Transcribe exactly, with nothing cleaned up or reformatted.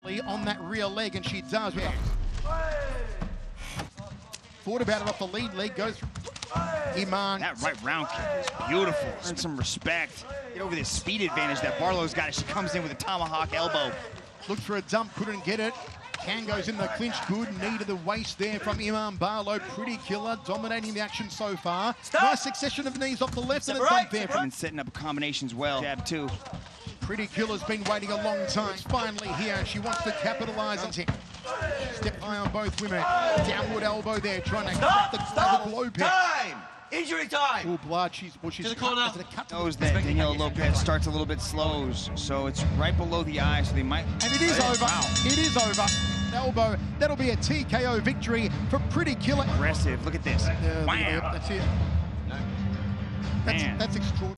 on that rear leg, and she does. With a... Thought about it off the lead leg, goes through Iman. That right round kick is beautiful. Earn some respect. Get over this speed advantage that Barlow's got as she comes in with a tomahawk elbow. Looked for a dump, couldn't get it. Can goes in the clinch, good knee to the waist there from Iman Barlow. Pretty Killer, dominating the action so far. Stop. Nice succession of knees off the left and a dump there. And setting up combinations well. Jab two. Pretty Killer's been waiting a long time. It's finally here, and she wants to capitalize on it. Step high on both women. Downward elbow there, trying to stop, cut the, stop. the glow pin. Time! Injury time! Oh, blood. She's, well, she's cut, to cut knows that Daniela Lopez starts a little bit slow, so it's right below the eye, so they might... And it is oh, over. Wow. It is over. Elbow. That'll be a T K O victory for Pretty Killer. Aggressive. Look at this. Uh, wow. That's it. That's, Man. that's extraordinary.